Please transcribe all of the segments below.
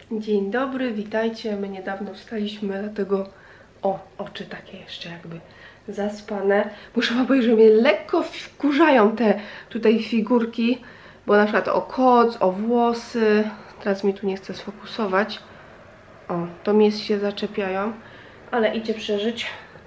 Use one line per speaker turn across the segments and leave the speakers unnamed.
Dzień dobry, witajcie. My niedawno wstaliśmy, dlatego oczy takie jeszcze jakby zaspane. Muszę wam powiedzieć, że mnie lekko wkurzają te tutaj figurki, bo na przykład o koc, o włosy. Teraz mi tu nie chce sfokusować. To mnie się zaczepiają, ale idzie przeżyć.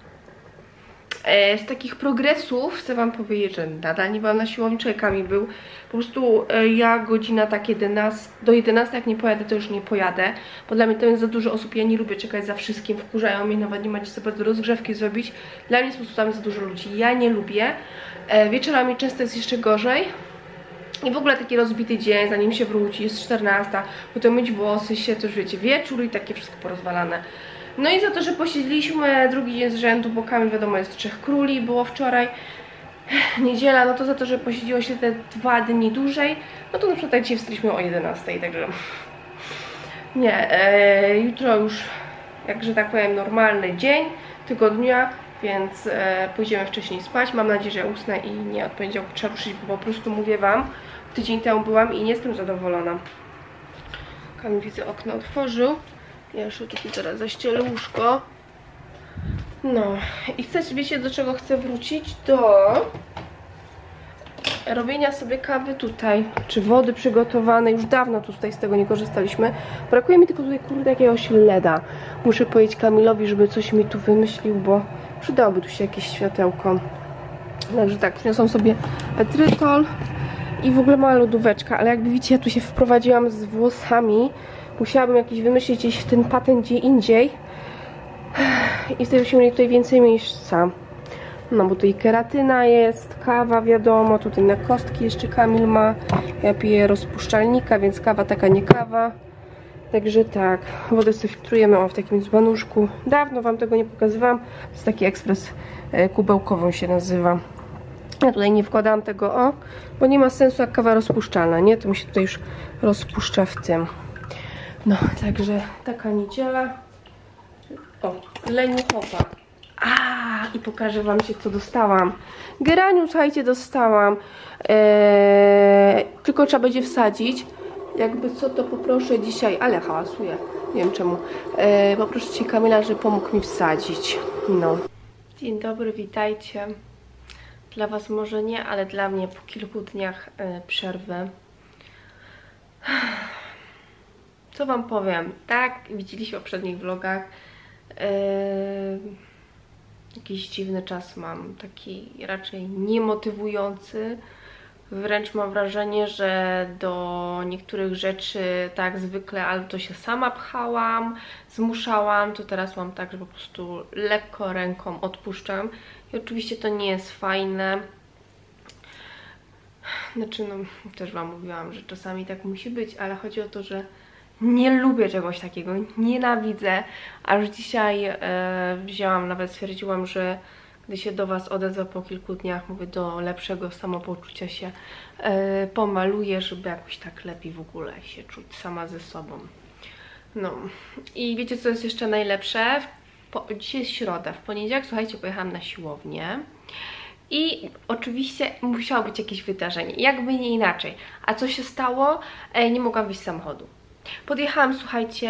Z takich progresów chcę wam powiedzieć, że nadal nie byłam na siłowni, człowiekami był. Po prostu ja godzina tak 11, do 11 jak nie pojadę, to już nie pojadę, bo dla mnie to jest za dużo osób, ja nie lubię czekać za wszystkim, wkurzają mnie, nawet nie macie sobie do rozgrzewki zrobić. Dla mnie jest po prostu tam za dużo ludzi, ja nie lubię. Wieczorami często jest jeszcze gorzej. I w ogóle taki rozbity dzień, zanim się wróci, jest 14, potem myć włosy się, to już wiecie, wieczór i takie wszystko porozwalane. No i za to, że posiedzieliśmy drugi dzień z rzędu, bo Kamil wiadomo jest Trzech Króli, było wczoraj, niedziela, no to za to, że posiedziło się te 2 dni dłużej, no to na przykład dzisiaj wstaliśmy o 11, także nie, jutro już, jak że tak powiem, normalny dzień tygodnia, więc pójdziemy wcześniej spać. Mam nadzieję, że usnę i nie od poniedziałku trzeba ruszyć, bo po prostu mówię wam, tydzień temu byłam i nie jestem zadowolona. Kamil widzę okno otworzył. Ja jeszcze tu teraz zaścielę łóżko. No i chcecie, wiecie do czego chcę wrócić? Do robienia sobie kawy tutaj, czy wody przygotowanej. Już dawno tutaj z tego nie korzystaliśmy. Brakuje mi tylko tutaj kurde jakiegoś leda. Muszę powiedzieć Kamilowi, żeby coś mi tu wymyślił, bo przydałoby tu się jakieś światełko. Także tak, przyniosłam sobie etrytol i w ogóle mała lodóweczka, ale jakby widzicie, ja tu się wprowadziłam z włosami. Musiałabym jakiś wymyślić gdzieś ten patent gdzie indziej. I wtedy byśmy mieli tutaj więcej miejsca. No bo tutaj keratyna jest, kawa wiadomo, tutaj na kostki jeszcze Kamil ma. Ja piję rozpuszczalnika, więc kawa taka nie kawa. Także tak, wodę sobie filtrujemy w takim dzbanuszku. Dawno wam tego nie pokazywałam. To jest taki ekspres kubełkową się nazywa. Ja tutaj nie wkładałam tego bo nie ma sensu jak kawa rozpuszczalna, nie? To mi się tutaj już rozpuszcza w tym. No, także taka niedziela. Leni chopa. I pokażę wam się, co dostałam. Geranium, słuchajcie, dostałam. Tylko trzeba będzie wsadzić. Jakby co, to poproszę dzisiaj, ale hałasuję, nie wiem czemu. Poproszę cię Kamila, żeby pomógł mi wsadzić. No. Dzień dobry, witajcie. Dla was może nie, ale dla mnie po kilku dniach przerwy. Co wam powiem? Tak, widzieliście w poprzednich vlogach. Jakiś dziwny czas mam, taki raczej niemotywujący. Wręcz mam wrażenie, że do niektórych rzeczy tak zwykle albo to się sama pchałam, zmuszałam, to teraz mam tak, że po prostu lekko ręką odpuszczam. I oczywiście to nie jest fajne. Znaczy, no, też wam mówiłam, że czasami tak musi być, ale chodzi o to, że nie lubię czegoś takiego, nienawidzę. Aż dzisiaj wzięłam, nawet stwierdziłam, że gdy się do was odezwę po kilku dniach, mówię, do lepszego samopoczucia się pomaluję, żeby jakoś tak lepiej w ogóle się czuć sama ze sobą. No i wiecie, co jest jeszcze najlepsze? Dzisiaj jest środa, w poniedziałek, słuchajcie, pojechałam na siłownię. I oczywiście musiało być jakieś wydarzenie, jakby nie inaczej. A co się stało? Nie mogłam wyjść z samochodu. Podjechałam, słuchajcie,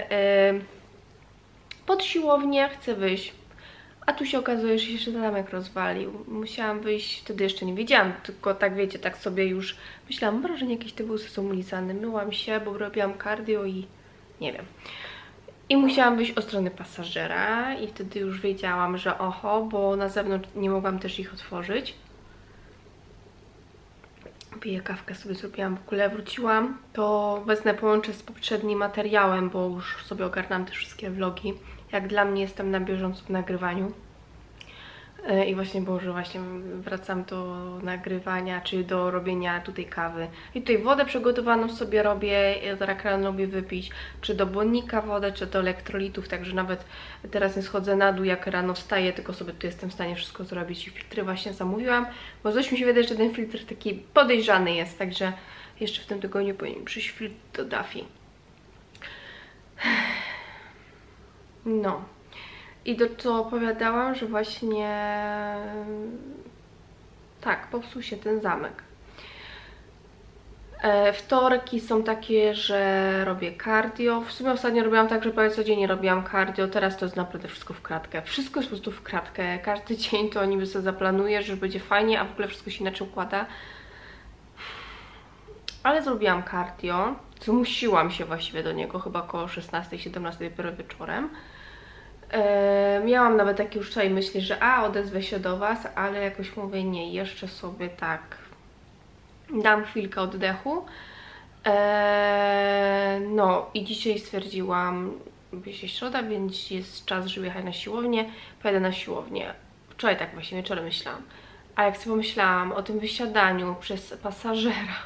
pod siłownię, chcę wyjść, a tu się okazuje, że się zamek rozwalił. Musiałam wyjść, wtedy jeszcze nie wiedziałam, tylko tak wiecie, tak sobie już myślałam, wrażenie jakieś te włosy są ulizane. Myłam się, bo robiłam cardio i nie wiem. I musiałam wyjść od strony pasażera i wtedy już wiedziałam, że bo na zewnątrz nie mogłam też ich otworzyć. Piję kawkę, sobie zrobiłam, w ogóle wróciłam, to wezmę, połączę z poprzednim materiałem, bo już sobie ogarnęłam te wszystkie vlogi. Jak dla mnie jestem na bieżąco w nagrywaniu. I właśnie było, że właśnie wracam do nagrywania, czy do robienia tutaj kawy. I tutaj wodę przygotowaną sobie robię, tak rano lubię wypić, czy do błonnika wodę, czy do elektrolitów, także nawet teraz nie schodzę na dół, jak rano wstaję, tylko sobie tu jestem w stanie wszystko zrobić. I filtry właśnie zamówiłam, bo coś mi się wydaje, że ten filtr taki podejrzany jest, także jeszcze w tym tygodniu powinien przyjść filtr do Daffy. No. I do co opowiadałam, że właśnie tak, popsuł się ten zamek. Wtorki są takie, że robię cardio. W sumie ostatnio robiłam tak, że prawie codziennie robiłam cardio. Teraz to jest naprawdę wszystko w kratkę. Wszystko jest po prostu w kratkę. Każdy dzień to niby sobie zaplanujesz, że będzie fajnie, a w ogóle wszystko się inaczej układa. Ale zrobiłam cardio. Zmusiłam się właściwie do niego, chyba około 16-17 dopiero wieczorem. Miałam nawet takie już tutaj myśli, że odezwę się do Was, ale jakoś mówię nie, jeszcze sobie tak dam chwilkę oddechu. No i dzisiaj stwierdziłam, dzisiaj środa, więc jest czas, żeby jechać na siłownię. Pojadę na siłownię. Wczoraj tak właśnie wieczorem myślałam. A jak sobie pomyślałam o tym wysiadaniu przez pasażera,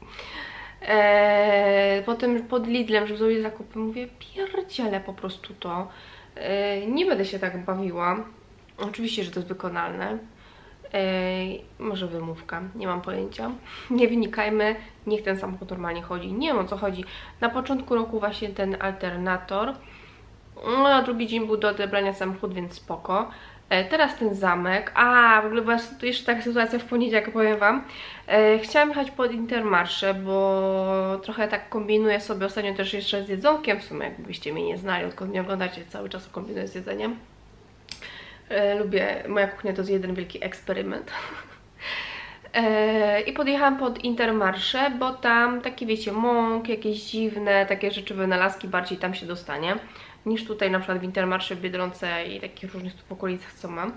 potem pod Lidlem, żeby zrobić zakupy, mówię, pierdzielę po prostu to. Nie będę się tak bawiła. Oczywiście, że to jest wykonalne. Może wymówka, nie mam pojęcia. Nie wynikajmy, niech ten samochód normalnie chodzi. Nie wiem, o co chodzi. Na początku roku właśnie ten alternator. No, a drugi dzień był do odebrania samochód, więc spoko. Teraz ten zamek. W ogóle była jeszcze taka sytuacja w poniedziałek, powiem Wam. Chciałam jechać pod Intermarché, bo trochę tak kombinuję sobie ostatnio też jeszcze z jedzonkiem. W sumie jakbyście mnie nie znali, odkąd mnie oglądacie, cały czas kombinuję z jedzeniem. Lubię, moja kuchnia to jest jeden wielki eksperyment. I podjechałam pod Intermarché, bo tam takie, wiecie, mąk, jakieś dziwne, takie rzeczy, wynalazki bardziej tam się dostanie, niż tutaj na przykład w Intermarché, w Biedronce i takich różnych tu w okolicach, co mam.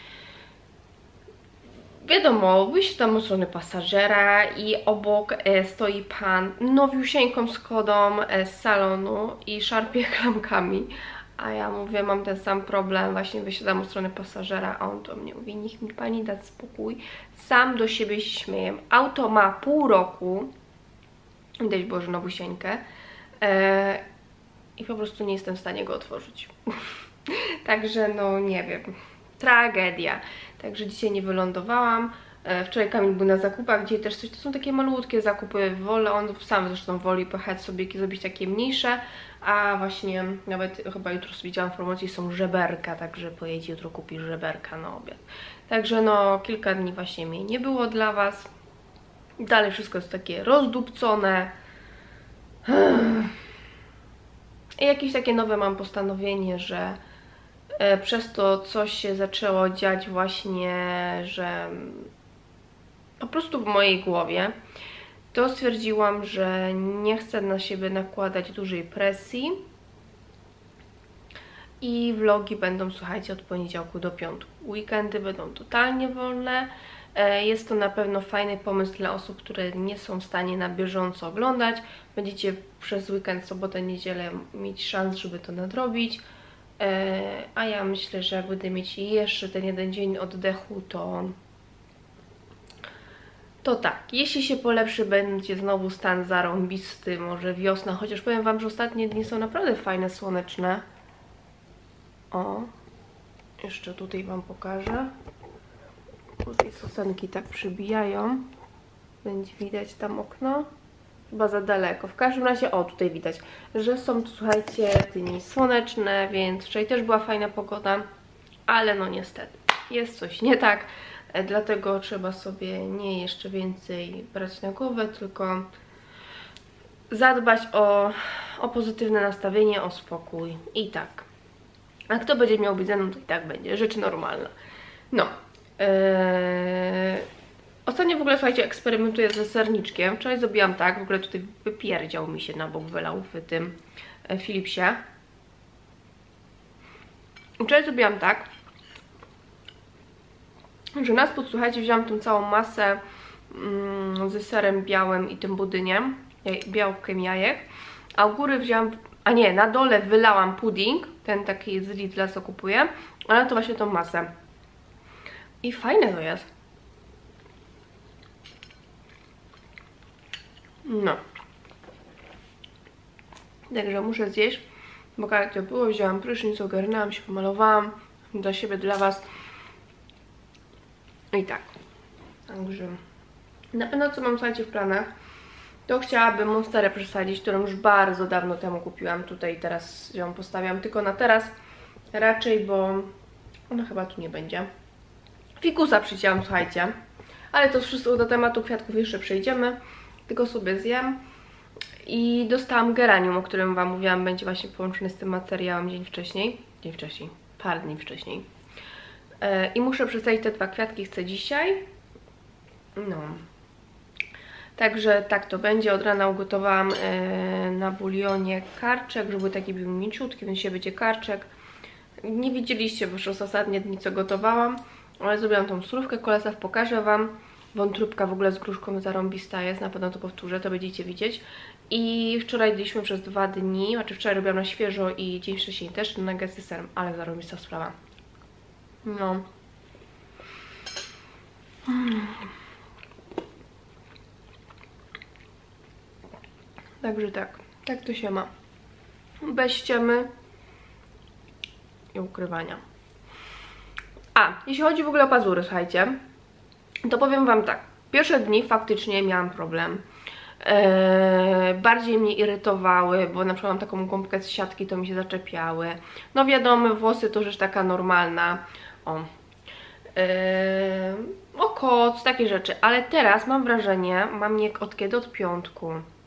Wiadomo, wyjść tam od strony pasażera i obok stoi pan nowiusieńką Skodą z salonu i szarpie klamkami. A ja mówię, mam ten sam problem, właśnie wysiadam od strony pasażera, a on do mnie mówi, niech mi pani da spokój. Sam do siebie się śmieję. Auto ma pół roku, widać było, że nowusieńkę, i po prostu nie jestem w stanie go otworzyć. Także no nie wiem, tragedia. Także dzisiaj nie wylądowałam. Wczoraj Kamil był na zakupach, gdzie też coś, to są takie malutkie zakupy, on sam zresztą woli pojechać sobie zrobić takie mniejsze, a właśnie nawet chyba jutro widziałam w promocji, są żeberka, także pojedzie jutro kupić żeberka na obiad. Także no kilka dni właśnie mnie nie było dla Was. Dalej wszystko jest takie rozdupcone. I jakieś takie nowe mam postanowienie, że przez to coś się zaczęło dziać właśnie, że po prostu w mojej głowie, to stwierdziłam, że nie chcę na siebie nakładać dużej presji i vlogi będą, słuchajcie, od poniedziałku do piątku. Weekendy będą totalnie wolne. Jest to na pewno fajny pomysł dla osób, które nie są w stanie na bieżąco oglądać. Będziecie przez weekend, sobotę, niedzielę mieć szans, żeby to nadrobić. A ja myślę, że jak będę mieć jeszcze ten jeden dzień oddechu, to tak, jeśli się polepszy, będzie znowu stan zarąbisty, może wiosna, chociaż powiem Wam, że ostatnie dni są naprawdę fajne, słoneczne. O, jeszcze tutaj Wam pokażę. Tutaj sosenki tak przybijają. Będzie widać tam okno. Chyba za daleko. W każdym razie, o, tutaj widać, że są tu, słuchajcie, dni słoneczne, więc wczoraj też była fajna pogoda, ale no niestety, jest coś nie tak, dlatego trzeba sobie nie jeszcze więcej brać na głowę, tylko zadbać o pozytywne nastawienie, o spokój i tak. A kto będzie miał być ze mną, to i tak będzie, rzecz normalna. No. Ostatnio w ogóle, słuchajcie, eksperymentuję ze serniczkiem. Wczoraj zrobiłam tak, w ogóle tutaj wypierdział mi się na bok, wylał w tym Philipsie. Wczoraj zrobiłam tak, że na spód, słuchajcie, wzięłam tą całą masę ze serem białym i tym budyniem, białkiem jajek, a u góry wzięłam, na dole wylałam pudding, ten taki z Lidla, co kupuję, ale to właśnie tą masę. I fajne to jest. No. Także muszę zjeść, bo jak to było, wzięłam prysznic, ogarnęłam się, pomalowałam dla siebie, dla Was. I tak. Także na pewno co mam, słuchajcie, w planach, to chciałabym Monsterę przesadzić, którą już bardzo dawno temu kupiłam. Tutaj teraz ją postawiam tylko na teraz raczej, bo ona chyba tu nie będzie. Fikusa przycięłam, słuchajcie. Ale to wszystko do tematu kwiatków jeszcze przejdziemy. tylko sobie zjem. I dostałam geranium, o którym wam mówiłam, będzie właśnie połączony z tym materiałem parę dni wcześniej. I muszę przedstawić te 2 kwiatki, chcę dzisiaj. No. Także tak to będzie. Od rana ugotowałam na bulionie karczek, żeby taki był mięciutki, więc dzisiaj będzie karczek. Nie widzieliście bo przez ostatnie dni co gotowałam, ale zrobiłam tą surówkę kolesaw, pokażę wam. Wątróbka w ogóle z gruszką zarąbista jest, na pewno to powtórzę, to będziecie widzieć. I wczoraj jedliśmy przez 2 dni, znaczy wczoraj robiłam na świeżo i dzień wcześniej też nuggetsy z serem, ale zarąbista sprawa. No. Także tak to się ma. Bez ściemy i ukrywania. A, jeśli chodzi w ogóle o pazury, słuchajcie, to powiem wam tak. Pierwsze dni faktycznie miałam problem. Bardziej mnie irytowały, bo na przykład mam taką gąbkę z siatki, to mi się zaczepiały. No wiadomo, włosy to rzecz taka normalna. O koc, takie rzeczy. Ale teraz mam wrażenie, mam je od kiedy? Od piątku.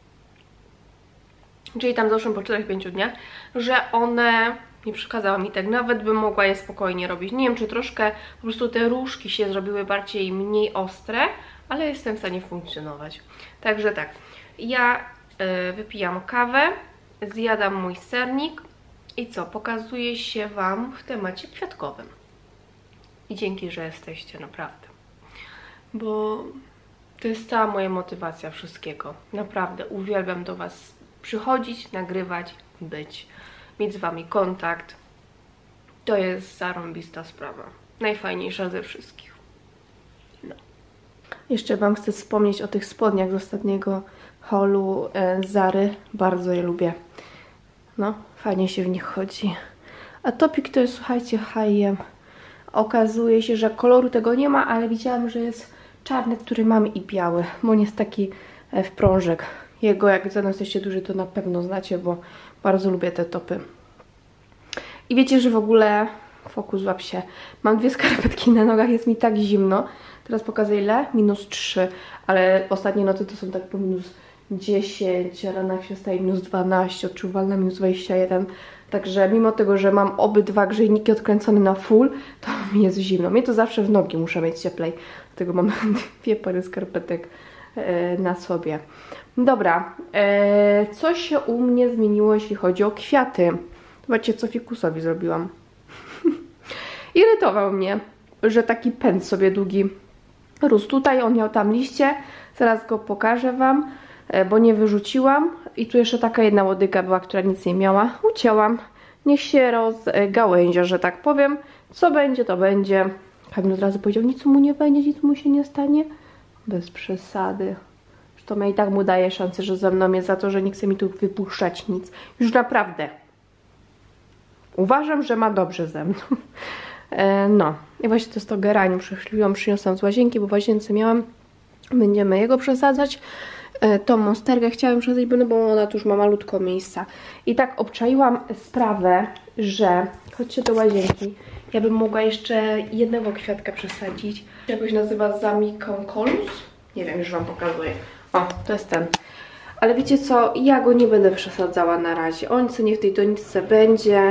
Czyli tam zeszłym po 4-5 dniach, że one nie przeszkadzały mi tak. Nawet bym mogła je spokojnie robić. Nie wiem, czy troszkę po prostu te różki się zrobiły mniej ostre, ale jestem w stanie funkcjonować. Także tak, ja wypijam kawę, zjadam mój sernik i co? Pokazuję się wam w temacie kwiatkowym. I dzięki, że jesteście, naprawdę. Bo to jest cała moja motywacja wszystkiego. Naprawdę, uwielbiam do was przychodzić, nagrywać, być, mieć z wami kontakt. To jest zarąbista sprawa. Najfajniejsza ze wszystkich. No. Jeszcze wam chcę wspomnieć o tych spodniach z ostatniego haulu Zary. Bardzo je lubię. No, fajnie się w nich chodzi. A topik to jest, słuchajcie, H&M. Okazuje się, że koloru tego nie ma, ale widziałam, że jest czarny, który mam i biały, bo on jest taki wprążek. Jego, jak za nas jesteście duży, to na pewno znacie, bo bardzo lubię te topy. I wiecie, że w ogóle, fokus złap się, mam 2 skarpetki na nogach, jest mi tak zimno. Teraz pokażę ile? -3, ale ostatnie nocy to są tak po -10, a rano jak się staje -12, odczuwalna -21. Także mimo tego, że mam obydwa grzejniki odkręcone na full, to mi jest zimno. Mnie to zawsze w nogi muszę mieć cieplej, dlatego mam 2 pary skarpetek na sobie. Dobra, co się u mnie zmieniło, jeśli chodzi o kwiaty? Zobaczcie, co fikusowi zrobiłam. Irytował mnie, że taki pęd sobie długi rósł. Tutaj on miał tam liście, zaraz go pokażę wam, bo nie wyrzuciłam. I tu jeszcze taka jedna łodyga była, która nic nie miała. Ucięłam. Niech się rozgałęzia, że tak powiem. Co będzie, to będzie. Kamil od razu powiedział, nic mu nie będzie, nic mu się nie stanie. Bez przesady. To ja i tak mu daję szansę, że ze mną jest za to, że nie chce mi tu wypuszczać nic. Już naprawdę. Uważam, że ma dobrze ze mną. No. I właśnie to jest to geranium. Przed chwilą przyniosłam z łazienki, bo w łazience miałam. Będziemy jego przesadzać. Tą monsterkę chciałam przesadzać, bo ona tu już ma malutko miejsca. I tak obczaiłam sprawę, że chodźcie do łazienki. Ja bym mogła jeszcze jednego kwiatka przesadzić. Jakoś nazywa Zamiconcolus. Nie wiem, już wam pokazuję. O, to jest ten. Ale wiecie co, ja go nie będę przesadzała na razie. On co nie w tej doniczce będzie.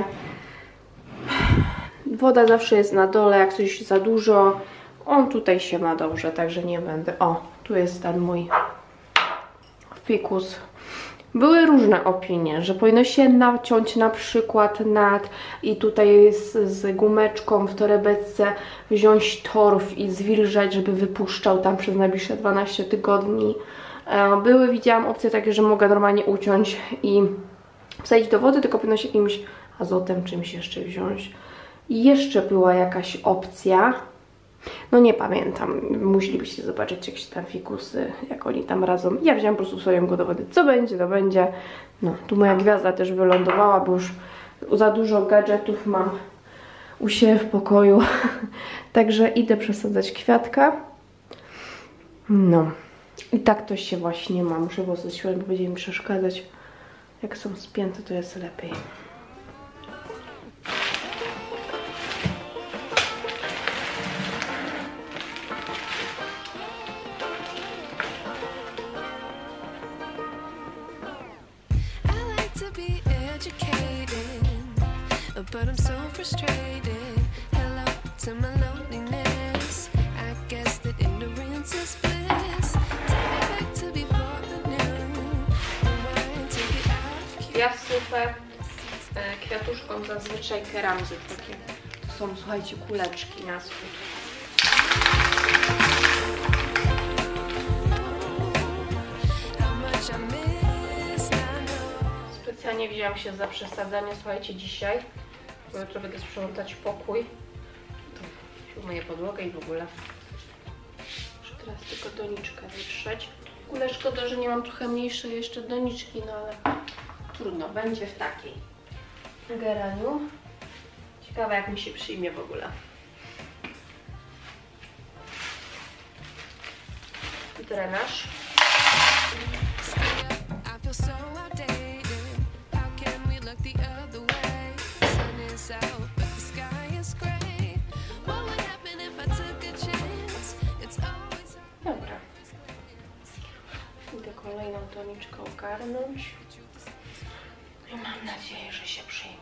Woda zawsze jest na dole, jak coś za dużo. On tutaj się ma dobrze, także nie będę. O, tu jest ten mój fikus. Były różne opinie, że powinno się naciąć na przykład i tutaj z gumeczką w torebeczce wziąć torf i zwilżać, żeby wypuszczał tam przez najbliższe 12 tygodni. Widziałam opcje takie, że mogę normalnie uciąć i wsadzić do wody, tylko powinno się jakimś azotem, czymś jeszcze wziąć. I jeszcze była jakaś opcja, no nie pamiętam, musielibyście zobaczyć jakieś tam fikusy, jak oni tam radzą. Ja wziąłem po prostu swoją go do wody, co będzie, to będzie. No, tu moja gwiazda też wylądowała, bo już za dużo gadżetów mam u siebie w pokoju. Także idę przesadzać kwiatka. No. I tak to się właśnie ma. Muszę włosy ściąć, bo będzie mi przeszkadzać. Jak są spięte, to jest lepiej.
but I'm so frustrated. Hello to my loneliness. I guess that ignorance is bliss. Take me back to before the noon. Rewind, take it out of cue.
Ja sypę kwiatuszkom zazwyczaj keramzy takie. To są, słuchajcie, kuleczki na swój. Specjalnie wzięłam się za przesadzanie, słuchajcie, dzisiaj, bo jutro będę sprzątać pokój. To umyję podłogę i w ogóle. Muszę teraz tylko doniczkę wytrzeć. W ogóle szkoda, że nie mam trochę mniejszej jeszcze doniczki, no ale trudno, będzie w takiej geraniu. Ciekawe, jak mi się przyjmie w ogóle. Drenaż. Dobra. Idę kolejną toniczkę ogarnąć. I mam nadzieję, że się przyjmie.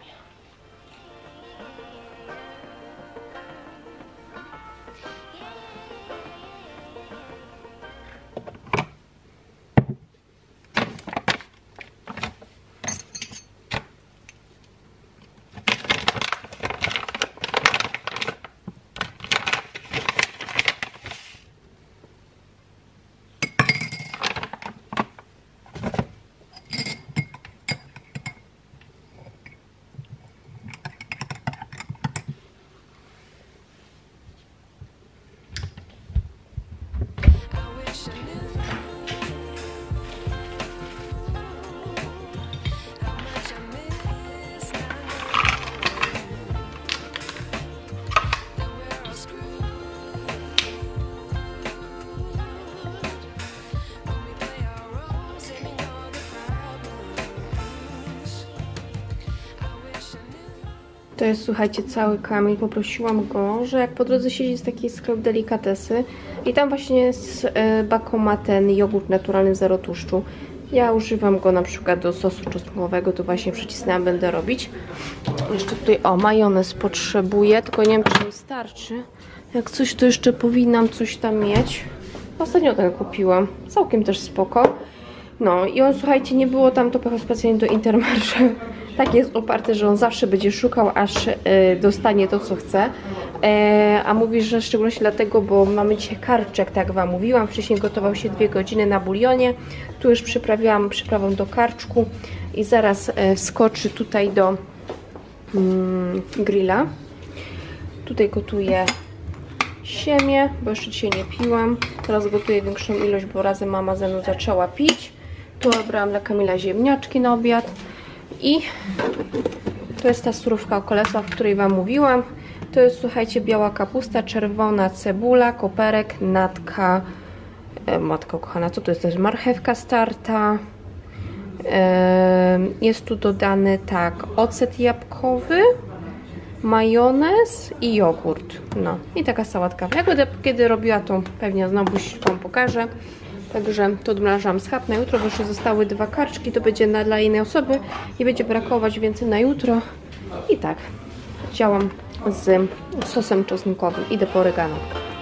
To jest, słuchajcie, cały kamień. Poprosiłam go, że jak po drodze siedzi, jest taki sklep delikatesy i tam właśnie jest Bakoma ten jogurt naturalny, zero tłuszczu. Ja używam go na przykład do sosu czosnkowego, to właśnie przycisnęłam, będę robić. Jeszcze tutaj, o, majonez potrzebuję, tylko nie wiem, czy mi starczy. Jak coś, to jeszcze powinnam coś tam mieć. Ostatnio ten kupiłam, całkiem też spoko. No i on, słuchajcie, nie było tam, to pojechał specjalnie do Intermarché. Tak jest oparty, że on zawsze będzie szukał, aż dostanie to, co chce. A mówi, że w szczególności dlatego, bo mamy dzisiaj karczek, tak jak wam mówiłam. Wcześniej gotował się 2 godziny na bulionie. Tu już przyprawiłam przyprawą do karczku i zaraz wskoczy tutaj do grilla. Tutaj gotuję siemię, bo jeszcze dzisiaj nie piłam. Teraz gotuję większą ilość, bo razem mama ze mną zaczęła pić. Tu obrałam dla Kamila ziemniaczki na obiad. I to jest ta surówka okolesa, o której wam mówiłam. To jest, słuchajcie, biała kapusta, czerwona cebula, koperek, natka. Matko kochana, co to jest? Też marchewka starta. Jest tu dodany, tak, ocet jabłkowy, majonez i jogurt. No i taka sałatka. Jak będę kiedy robiła, to pewnie znowu wam pokażę. Także to odmrażam schab na jutro, bo jeszcze zostały 2 karczki, to będzie dla innej osoby i będzie brakować więcej na jutro. I tak, działam z sosem czosnkowym. Idę po oregano.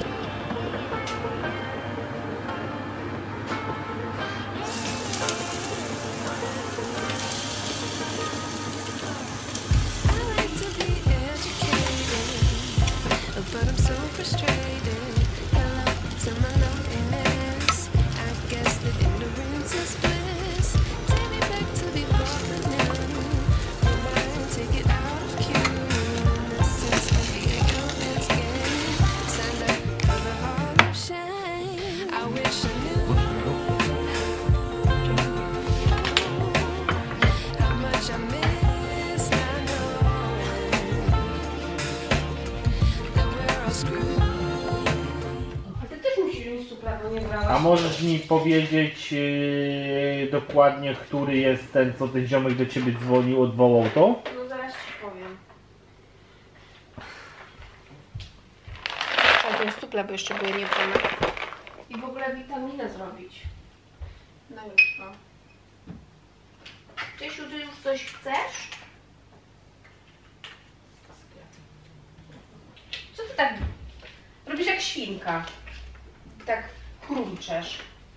A możesz mi powiedzieć dokładnie, który jest ten, co ten ziomek do ciebie dzwonił, odwołał to?
No zaraz ci powiem. A to jest suple, bo jeszcze były niewolne. I w ogóle witaminę zrobić. Na jutro. Ciesiu, ty już coś chcesz? świnka. Tak chrumczesz.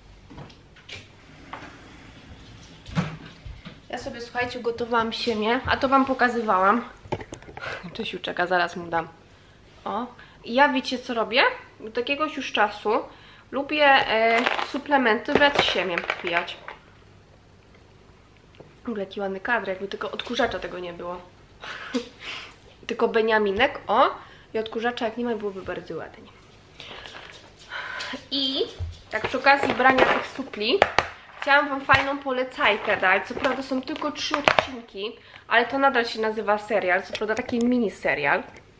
Ja sobie, słuchajcie, gotowałam siemię, a to wam pokazywałam. Czesiu czeka, zaraz mu dam. O. I ja wiecie co robię? Od jakiegoś już czasu lubię suplementy wraz z siemiem popijać. W ogóle jaki ładny kadr, jakby tylko odkurzacza tego nie było. Tylko beniaminek, o. I odkurzacza jak nie ma, byłoby bardzo ładnie. I tak przy okazji brania tych supli chciałam wam fajną polecajkę dać. Co prawda są tylko 3 odcinki, ale to nadal się nazywa serial. Co prawda taki mini serial.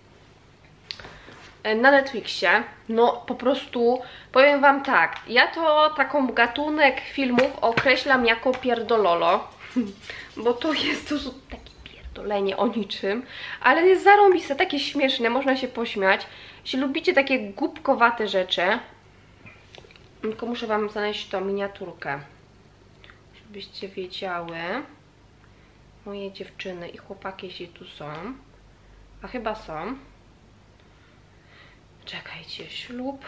Na Netflixie. No po prostu powiem wam tak. Ja to taką gatunek filmów określam jako pierdololo. Bo to jest to takie pierdolenie o niczym. Ale jest zarąbiste, takie śmieszne, można się pośmiać. Jeśli lubicie takie głupkowate rzeczy. Tylko muszę wam znaleźć tą miniaturkę. Żebyście wiedziały. Moje dziewczyny i chłopaki, jeśli tu są. A chyba są. Czekajcie, ślub.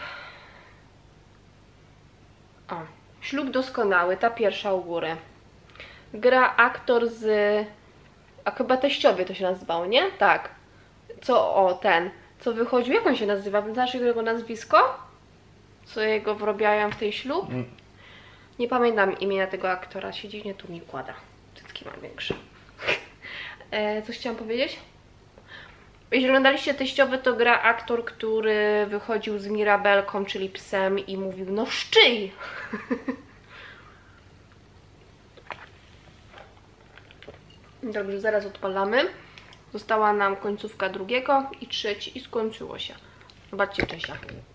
O, ślub doskonały, ta pierwsza u góry. Gra aktor z... A chyba teściowie to się nazywało, nie? Tak. Co wychodził, jak on się nazywa? Znasz jego nazwisko? Co jego wrobiają w tej ślub? Nie pamiętam imienia tego aktora, się dziwnie tu mi kłada. Cycki mam większe. Co chciałam powiedzieć? Jeśli oglądaliście teściowy, to gra aktor, który wychodził z Mirabelką, czyli psem i mówił, no szczyj! Dobrze, zaraz odpalamy. Została nam końcówka drugiego i trzeci i skończyło się. Zobaczcie Czesia.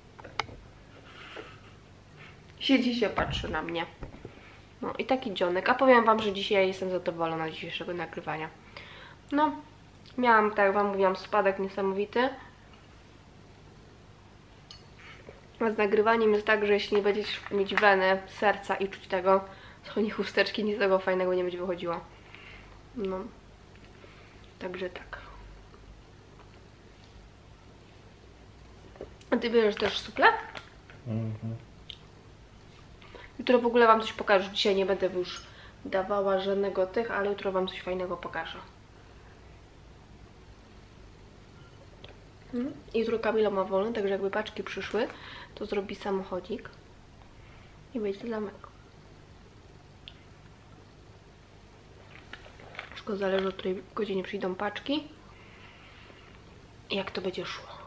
Siedzi się, patrzy na mnie. No i taki dzionek. A powiem wam, że dzisiaj jestem zadowolona z dzisiejszego nagrywania. No, miałam, tak jak wam mówiłam, spadek niesamowity. A z nagrywaniem jest tak, że jeśli nie będziecie mieć weny, serca i czuć tego, to nie chusteczki, nic tego fajnego nie będzie wychodziło. No. Także tak. A ty bierzesz też suple? Jutro w ogóle wam coś pokażę. Dzisiaj nie będę już dawała żadnego tych, ale jutro wam coś fajnego pokażę. Jutro Kamila ma wolne, także jakby paczki przyszły, to zrobi samochodzik i będzie zamek. Wszystko zależy, o której godzinie przyjdą paczki i jak to będzie szło.